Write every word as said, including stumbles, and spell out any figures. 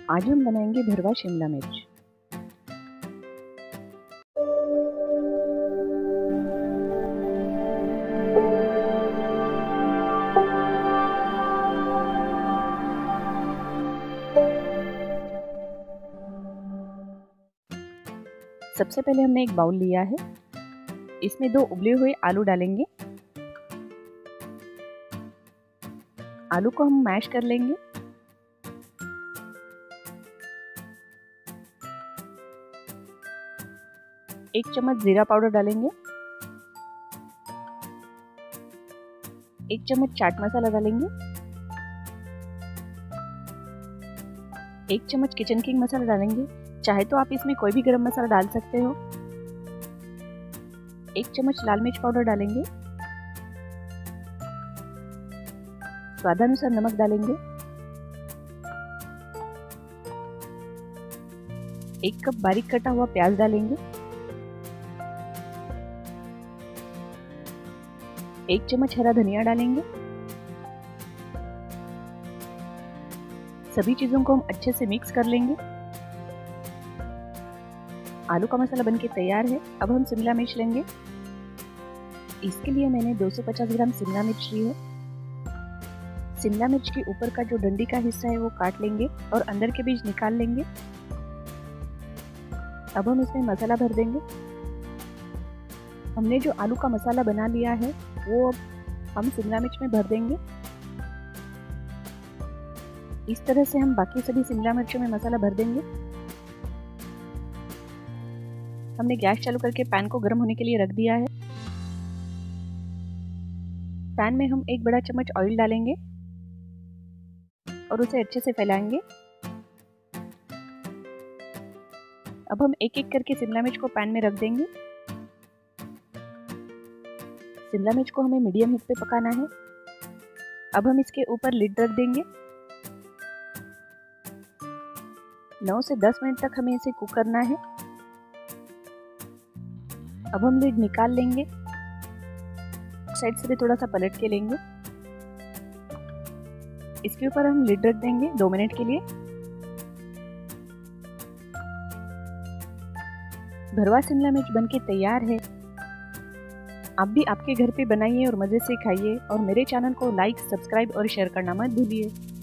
आज हम बनाएंगे भरवा शिमला मिर्च। सबसे पहले हमने एक बाउल लिया है, इसमें दो उबले हुए आलू डालेंगे। आलू को हम मैश कर लेंगे। एक चम्मच जीरा पाउडर डालेंगे। एक चम्मच चाट मसाला डालेंगे। एक चम्मच किचन किंग मसाला डालेंगे, चाहे तो आप इसमें कोई भी गरम मसाला डाल सकते हो। एक चम्मच लाल मिर्च पाउडर डालेंगे। स्वादानुसार नमक डालेंगे। एक कप बारीक कटा हुआ प्याज डालेंगे। एक चम्मच हरा धनिया डालेंगे। सभी चीजों को हम अच्छे से मिक्स कर लेंगे। आलू का मसाला बनके तैयार है। अब हम शिमला मिर्च लेंगे। इसके लिए मैंने दो सौ पचास ग्राम शिमला मिर्च ली है। शिमला मिर्च के ऊपर का जो डंडी का हिस्सा है वो काट लेंगे और अंदर के बीज निकाल लेंगे। अब हम इसमें मसाला भर देंगे। हमने जो आलू का मसाला बना लिया है वो अब हम शिमला मिर्च में भर देंगे। इस तरह से हम बाकी सभी शिमला मिर्चों में मसाला भर देंगे। हमने गैस चालू करके पैन को गर्म होने के लिए रख दिया है। पैन में हम एक बड़ा चम्मच ऑयल डालेंगे और उसे अच्छे से फैलाएंगे। अब हम एक एक करके शिमला मिर्च को पैन में रख देंगे। शिमला मिर्च को हमें मीडियम हीट पे पकाना है। अब हम इसके ऊपर लिड रख देंगे। नौ से दस मिनट तक हमें इसे कुक करना है। अब हम लिड निकाल लेंगे। साइड से भी थोड़ा सा पलट के लेंगे। इसके ऊपर हम लिड रख देंगे दो मिनट के लिए। भरवा शिमला मिर्च बनके तैयार है। आप भी आपके घर पे बनाइए और मजे से खाइए और मेरे चैनल को लाइक, सब्सक्राइब और शेयर करना मत भूलिए।